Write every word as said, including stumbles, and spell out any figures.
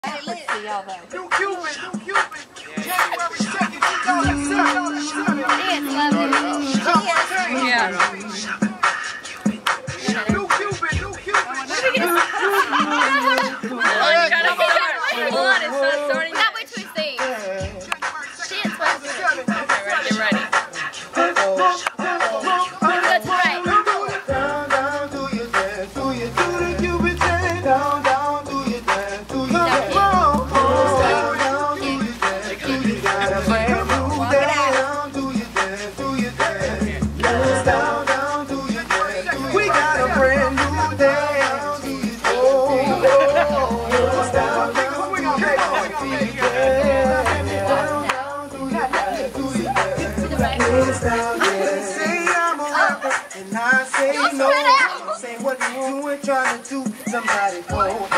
See y'all though. New Cupid, New Cupid. January second, two thousand seven. Yeah. New Cupid, New Cupid. Hold on, it's not starting. Not wait till we sing. Shit, what's it? Okay, ready, get ready. That's right. Down, down, do your dance, do your do the Cupid dance. Down, down, do your dance, do your dance. Down, down, do your dance, do your dance. Down, do your dance, do your dance. Down, down, do your dance. We got a brand new dance. Oh, oh, oh. Down, down, swing on, swing on, swing on. Down, down, do your dance, do your dance. Down, yeah. Say I'm a rapper, and I say no. Say what you doing, trying to do somebody for.